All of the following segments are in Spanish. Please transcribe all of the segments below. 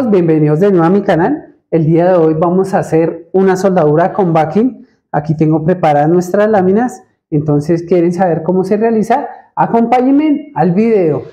chicos, bienvenidos de nuevo a mi canal. El día de hoy vamos a hacer una soldadura con backing. Aquí tengo preparadas nuestras láminas, entonces quieren saber cómo se realiza, acompáñenme al video.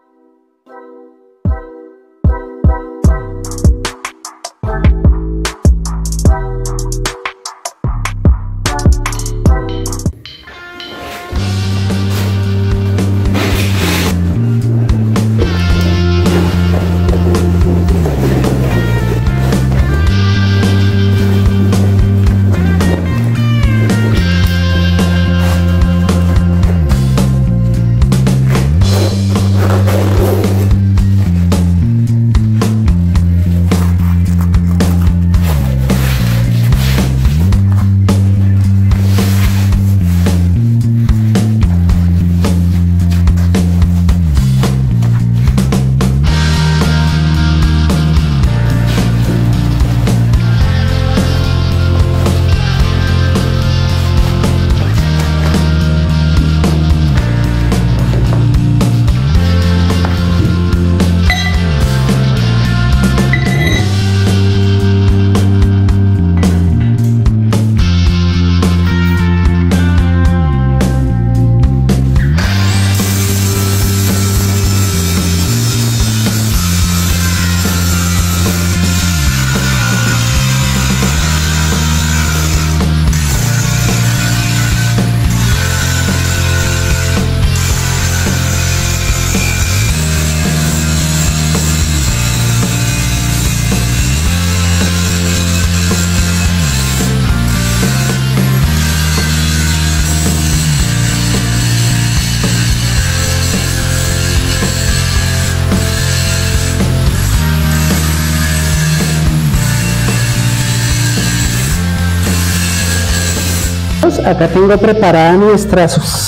Acá tengo preparada nuestra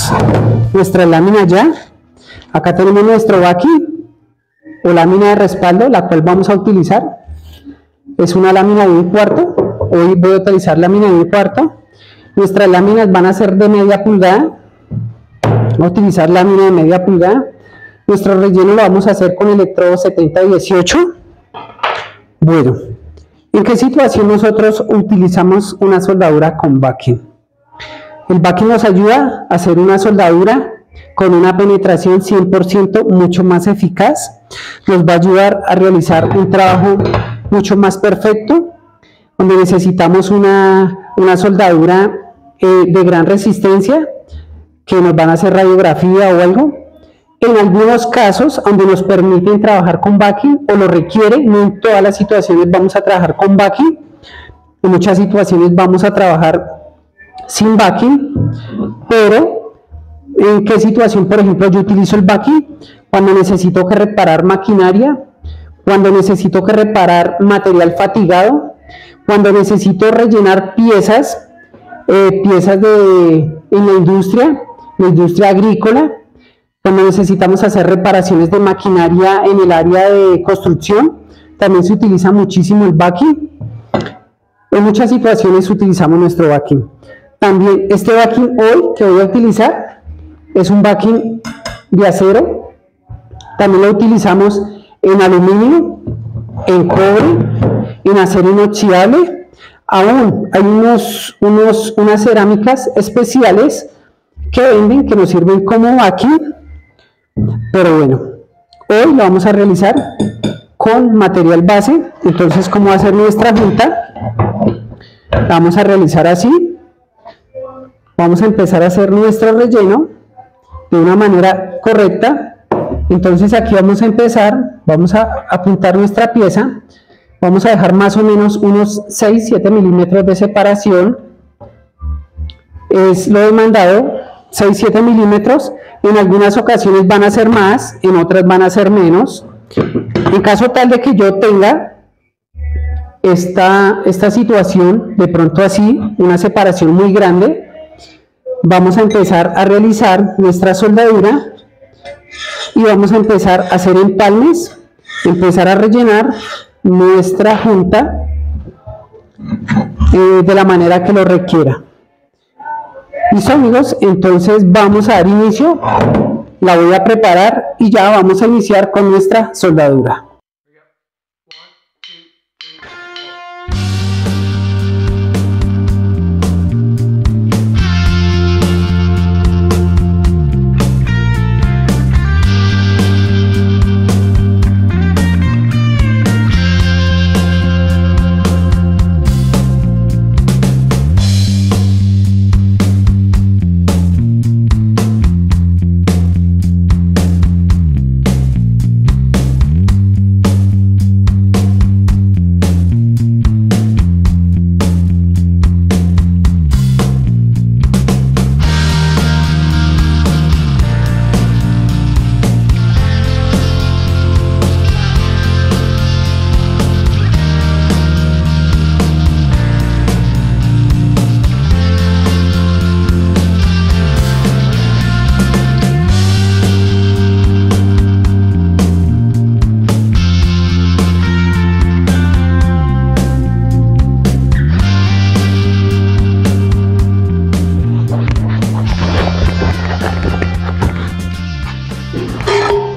lámina ya. Acá tenemos nuestro backing o lámina de respaldo, la cual vamos a utilizar. Es una lámina de 1/4. Hoy voy a utilizar lámina de 1/4. Nuestras láminas van a ser de media pulgada. Vamos a utilizar lámina de media pulgada. Nuestro relleno lo vamos a hacer con electrodo 7018. Bueno, ¿en qué situación nosotros utilizamos una soldadura con backing? El backing nos ayuda a hacer una soldadura con una penetración 100% mucho más eficaz. Nos va a ayudar a realizar un trabajo mucho más perfecto, donde necesitamos una soldadura de gran resistencia, que nos van a hacer radiografía o algo. En algunos casos, donde nos permiten trabajar con backing o lo requiere, no en todas las situaciones vamos a trabajar con backing. En muchas situaciones vamos a trabajar sin backing, pero ¿en qué situación, por ejemplo, yo utilizo el backing? Cuando necesito que reparar maquinaria, cuando necesito que reparar material fatigado, cuando necesito rellenar piezas en la industria agrícola, cuando necesitamos hacer reparaciones de maquinaria en el área de construcción, también se utiliza muchísimo el backing. En muchas situaciones utilizamos nuestro backing. También este backing hoy que voy a utilizar es un backing de acero. También lo utilizamos en aluminio, en cobre, en acero inoxidable. Aún hay unas cerámicas especiales que venden, que nos sirven como backing. Pero bueno, hoy lo vamos a realizar con material base. Entonces, ¿cómo va a ser nuestra junta? La vamos a realizar así. Vamos a empezar a hacer nuestro relleno de una manera correcta. Entonces aquí vamos a empezar, vamos a apuntar nuestra pieza, vamos a dejar más o menos unos 6-7 milímetros de separación. Es lo demandado, 6-7 milímetros. En algunas ocasiones van a ser más, en otras van a ser menos. En caso tal de que yo tenga esta situación, de pronto así, una separación muy grande, vamos a empezar a realizar nuestra soldadura y vamos a empezar a hacer empalmes, empezar a rellenar nuestra junta de la manera que lo requiera. Listo, amigos, entonces vamos a dar inicio, la voy a preparar y ya vamos a iniciar con nuestra soldadura.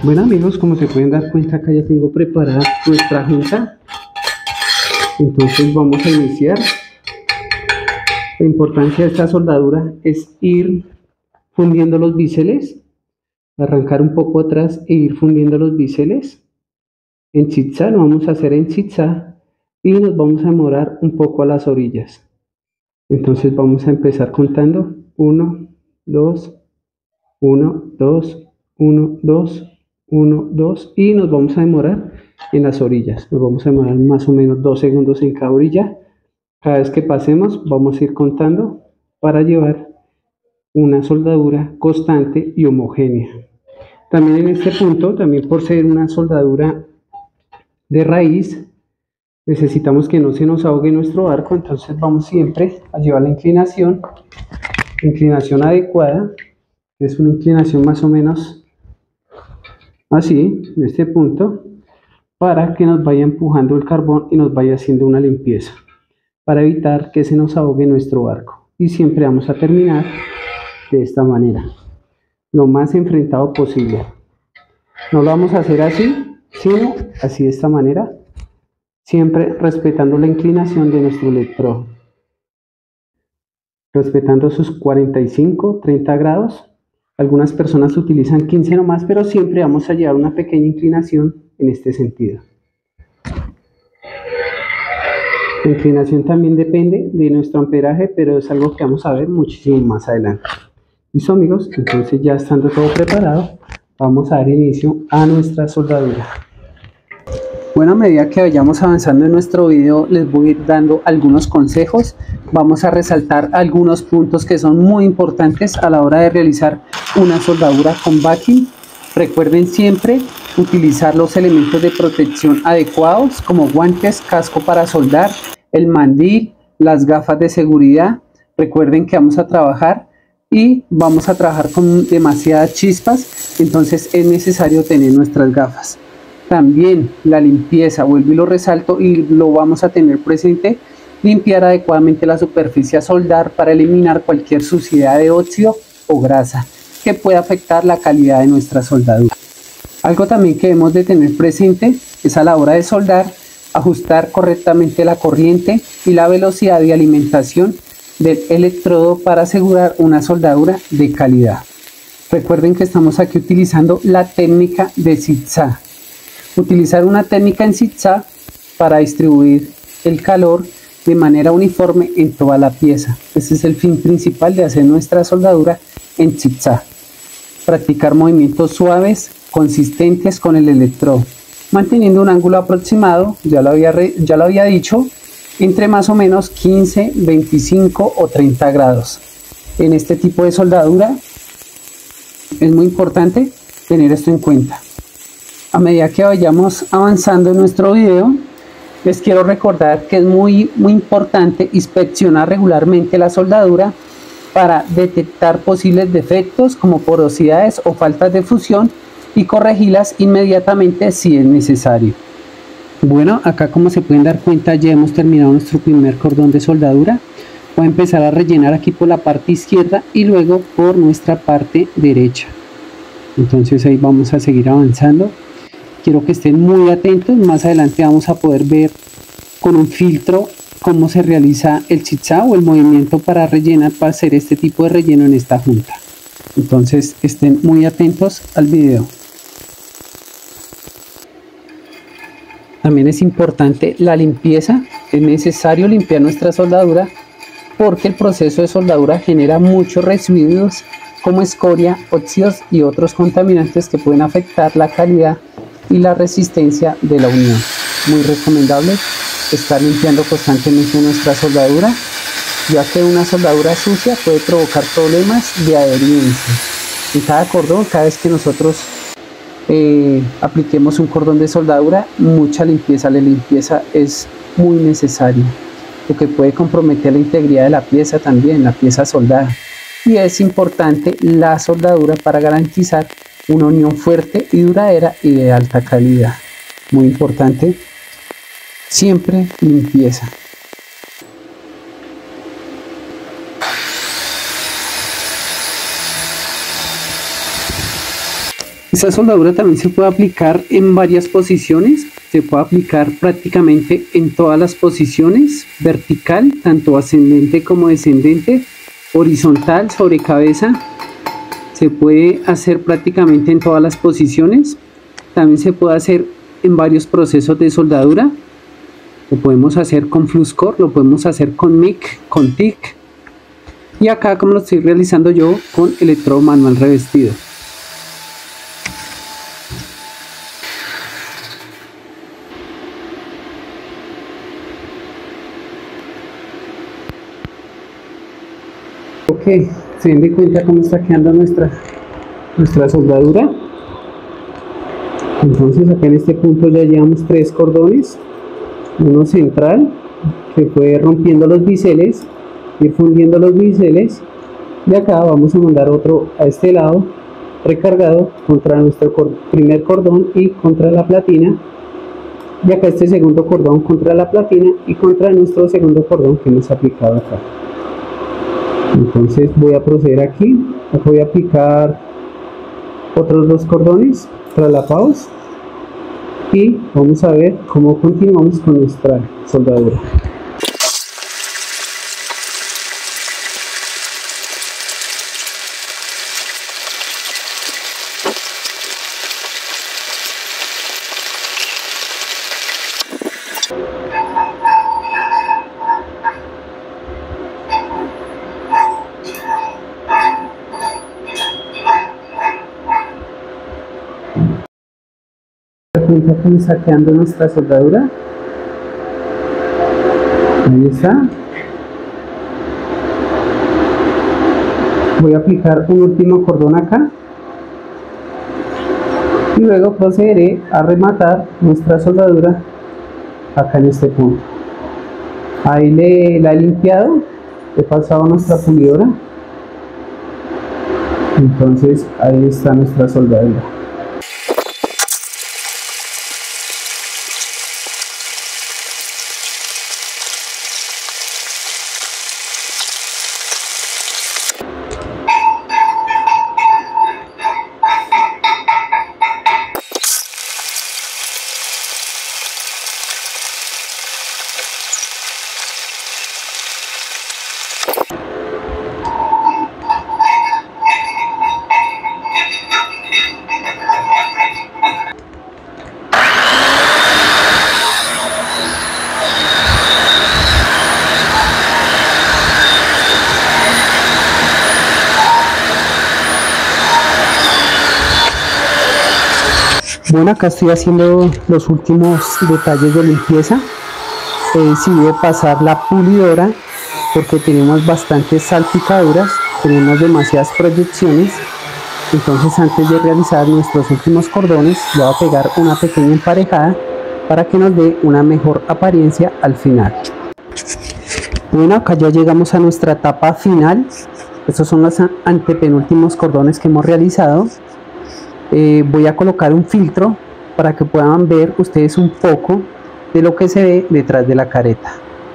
Bueno amigos, como se pueden dar cuenta, acá ya tengo preparada nuestra junta. Entonces vamos a iniciar. La importancia de esta soldadura es ir fundiendo los biseles, arrancar un poco atrás e ir fundiendo los biseles. En zigzag lo vamos a hacer en zigzag y nos vamos a demorar un poco a las orillas. Entonces vamos a empezar contando 1, 2, 1, 2, 1, 2, 1, 2 y nos vamos a demorar en las orillas. Nos vamos a demorar más o menos 2 segundos en cada orilla. Cada vez que pasemos vamos a ir contando para llevar una soldadura constante y homogénea. También en este punto, también por ser una soldadura de raíz, necesitamos que no se nos ahogue nuestro arco, entonces vamos siempre a llevar la inclinación adecuada, que es una inclinación más o menos así, en este punto, para que nos vaya empujando el carbón y nos vaya haciendo una limpieza, para evitar que se nos ahogue nuestro arco. Y siempre vamos a terminar de esta manera, lo más enfrentado posible. No lo vamos a hacer así, sino así de esta manera, siempre respetando la inclinación de nuestro electrodo, respetando sus 45, 30 grados. Algunas personas utilizan 15 nomás, pero siempre vamos a llevar una pequeña inclinación en este sentido. La inclinación también depende de nuestro amperaje, pero es algo que vamos a ver muchísimo más adelante. ¿Listo amigos? Entonces ya estando todo preparado, vamos a dar inicio a nuestra soldadura. Bueno, a medida que vayamos avanzando en nuestro video, les voy a ir dando algunos consejos. Vamos a resaltar algunos puntos que son muy importantes a la hora de realizar una soldadura con backing. Recuerden siempre utilizar los elementos de protección adecuados, como guantes, casco para soldar, el mandil, las gafas de seguridad. Recuerden que vamos a trabajar con demasiadas chispas, entonces es necesario tener nuestras gafas. También la limpieza, vuelvo y lo resalto y lo vamos a tener presente: limpiar adecuadamente la superficie a soldar para eliminar cualquier suciedad de óxido o grasa que pueda afectar la calidad de nuestra soldadura. Algo también que debemos de tener presente es a la hora de soldar, ajustar correctamente la corriente y la velocidad de alimentación del electrodo para asegurar una soldadura de calidad. Recuerden que estamos aquí utilizando la técnica de zigzag. Utilizar una técnica en zigzag para distribuir el calor de manera uniforme en toda la pieza. Ese es el fin principal de hacer nuestra soldadura en zigzag. Practicar movimientos suaves, consistentes con el electrodo, manteniendo un ángulo aproximado, ya lo había dicho, entre más o menos 15, 25 o 30 grados. En este tipo de soldadura es muy importante tener esto en cuenta. A medida que vayamos avanzando en nuestro video, les quiero recordar que es muy importante inspeccionar regularmente la soldadura para detectar posibles defectos como porosidades o faltas de fusión y corregirlas inmediatamente si es necesario. Bueno, acá como se pueden dar cuenta ya hemos terminado nuestro primer cordón de soldadura. Voy a empezar a rellenar aquí por la parte izquierda y luego por nuestra parte derecha. Entonces ahí vamos a seguir avanzando. Quiero que estén muy atentos, más adelante vamos a poder ver con un filtro cómo se realiza el zigzag o el movimiento para rellenar, para hacer este tipo de relleno en esta junta. Entonces estén muy atentos al video. También es importante la limpieza. Es necesario limpiar nuestra soldadura porque el proceso de soldadura genera muchos residuos como escoria, óxidos y otros contaminantes que pueden afectar la calidad y la resistencia de la unión. Muy recomendable estar limpiando constantemente nuestra soldadura, ya que una soldadura sucia puede provocar problemas de adherencia. En cada cordón, cada vez que nosotros apliquemos un cordón de soldadura, mucha limpieza. La limpieza es muy necesaria, lo que puede comprometer la integridad de la pieza también, la pieza soldada. Y es importante la soldadura para garantizar una unión fuerte y duradera y de alta calidad. Muy importante, siempre limpieza. Esta soldadura también se puede aplicar en varias posiciones, se puede aplicar prácticamente en todas las posiciones, vertical, tanto ascendente como descendente, horizontal, sobre cabeza, se puede hacer prácticamente en todas las posiciones. También se puede hacer en varios procesos de soldadura, lo podemos hacer con Fluscore, lo podemos hacer con MIG, con TIG, y acá como lo estoy realizando yo con electrodo manual revestido. Ok, se den de cuenta cómo está quedando nuestra soldadura. Entonces acá en este punto ya llevamos 3 cordones, uno central que fue rompiendo los biseles, ir fundiendo los biseles, y acá vamos a mandar otro a este lado recargado contra nuestro primer cordón y contra la platina, y acá este segundo cordón contra la platina y contra nuestro segundo cordón que hemos aplicado acá. Entonces voy a proceder aquí, voy a aplicar otros 2 cordones traslapados y vamos a ver cómo continuamos con nuestra soldadura. Cómo está quedando nuestra soldadura. Ahí está. Voy a aplicar un último cordón acá y luego procederé a rematar nuestra soldadura acá en este punto. Ahí la he limpiado, he pasado nuestra pulidora, entonces ahí está nuestra soldadura. Bueno, acá estoy haciendo los últimos detalles de limpieza. He decidido pasar la pulidora porque tenemos bastantes salpicaduras, tenemos demasiadas proyecciones. Entonces antes de realizar nuestros últimos cordones, le voy a pegar una pequeña emparejada para que nos dé una mejor apariencia al final. Bueno, acá ya llegamos a nuestra etapa final. Estos son los antepenúltimos cordones que hemos realizado. Voy a colocar un filtro para que puedan ver ustedes un poco de lo que se ve detrás de la careta.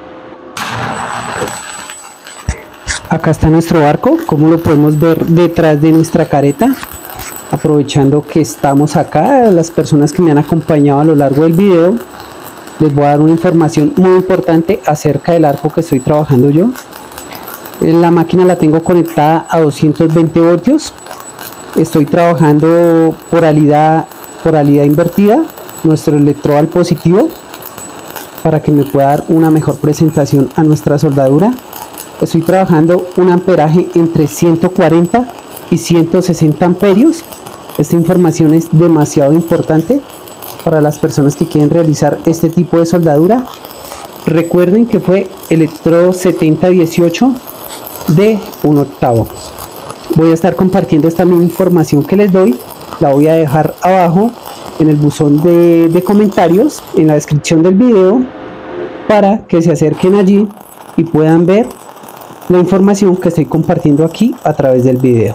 Acá está nuestro barco, como lo podemos ver detrás de nuestra careta. Aprovechando que estamos acá, las personas que me han acompañado a lo largo del video, les voy a dar una información muy importante acerca del arco que estoy trabajando yo. La máquina la tengo conectada a 220 voltios. Estoy trabajando polaridad invertida, nuestro electrodo al positivo, para que me pueda dar una mejor presentación a nuestra soldadura. Estoy trabajando un amperaje entre 140 y 160 amperios. Esta información es demasiado importante para las personas que quieren realizar este tipo de soldadura. Recuerden que fue electrodo 7018 de 1/8. Voy a estar compartiendo esta misma información que les doy, la voy a dejar abajo en el buzón de comentarios, en la descripción del video, para que se acerquen allí y puedan ver la información que estoy compartiendo aquí a través del video.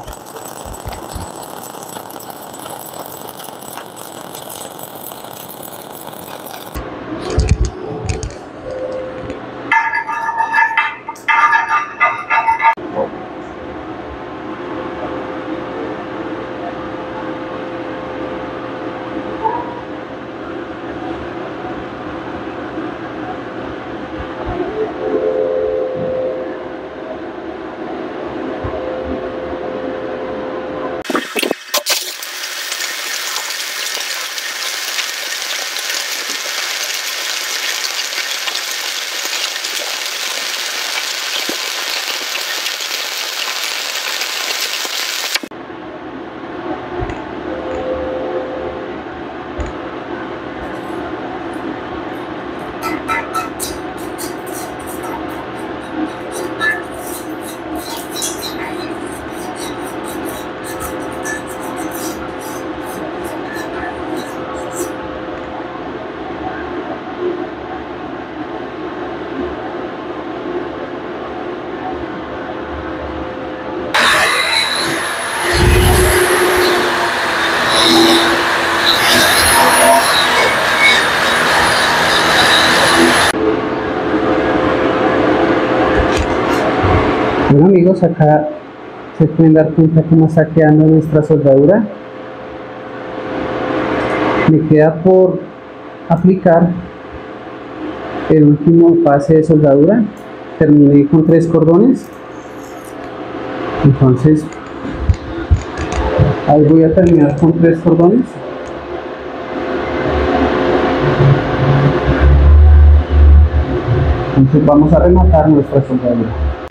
Bueno amigos, acá se pueden dar cuenta cómo está quedando nuestra soldadura. Me queda por aplicar el último pase de soldadura. Terminé con 3 cordones, entonces ahí voy a terminar con 3 cordones. Entonces vamos a rematar nuestra soldadura.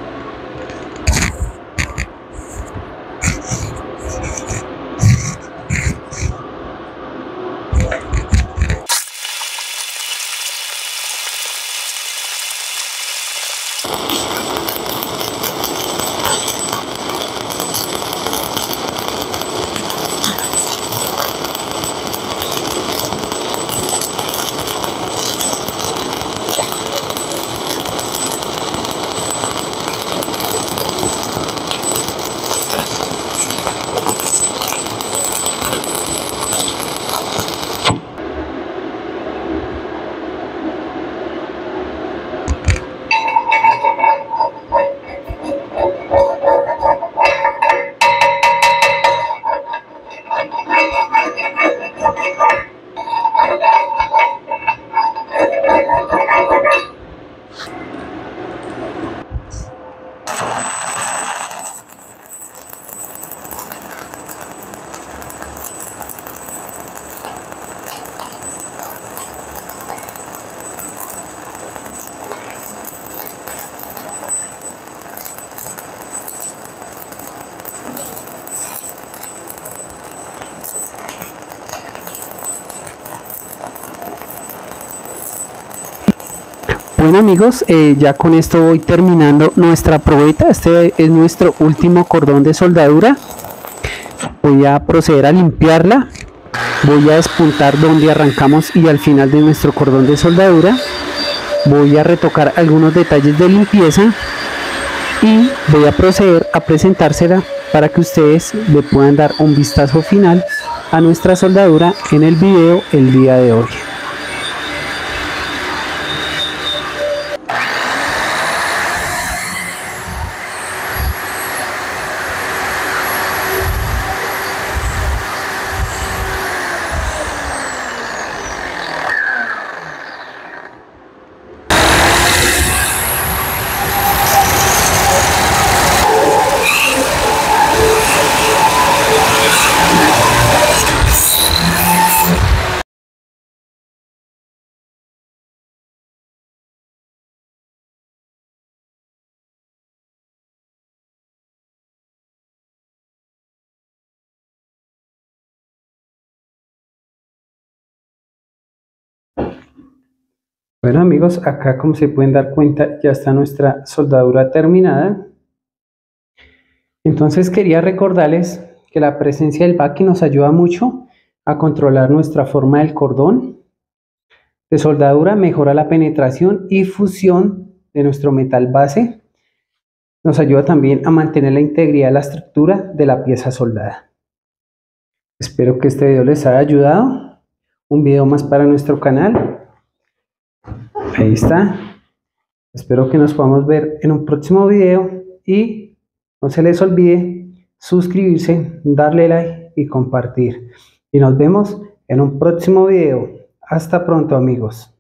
Bueno amigos, ya con esto voy terminando nuestra probeta. Este es nuestro último cordón de soldadura. Voy a proceder a limpiarla. Voy a despuntar donde arrancamos y al final de nuestro cordón de soldadura. Voy a retocar algunos detalles de limpieza y voy a proceder a presentársela para que ustedes le puedan dar un vistazo final a nuestra soldadura en el video el día de hoy. Bueno amigos, acá como se pueden dar cuenta ya está nuestra soldadura terminada. Entonces quería recordarles que la presencia del baqui nos ayuda mucho a controlar nuestra forma del cordón de soldadura, mejora la penetración y fusión de nuestro metal base. Nos ayuda también a mantener la integridad de la estructura de la pieza soldada. Espero que este video les haya ayudado. Un video más para nuestro canal. Ahí está. Espero que nos podamos ver en un próximo video y no se les olvide suscribirse, darle like y compartir. Y nos vemos en un próximo video. Hasta pronto amigos.